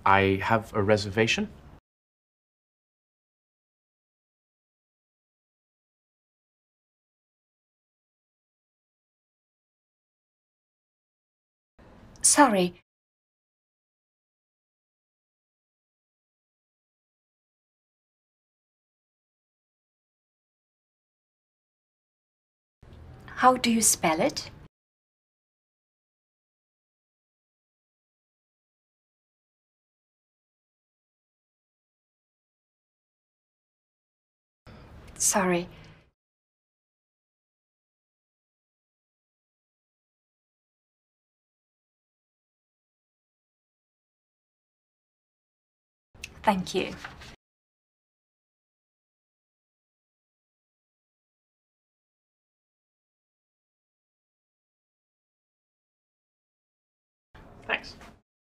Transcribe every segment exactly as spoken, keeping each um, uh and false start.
I have a reservation. Sorry. How do you spell it? Sorry. Thank you. Thanks.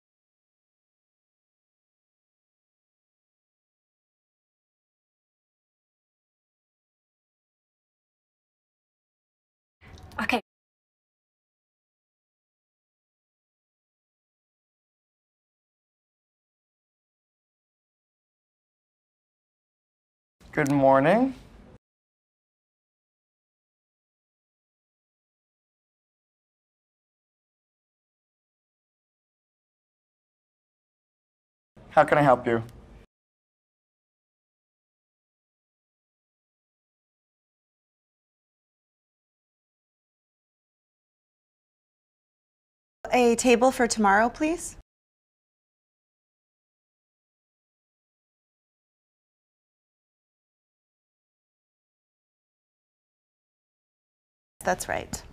Okay. Good morning. How can I help you? A table for tomorrow, please. That's right.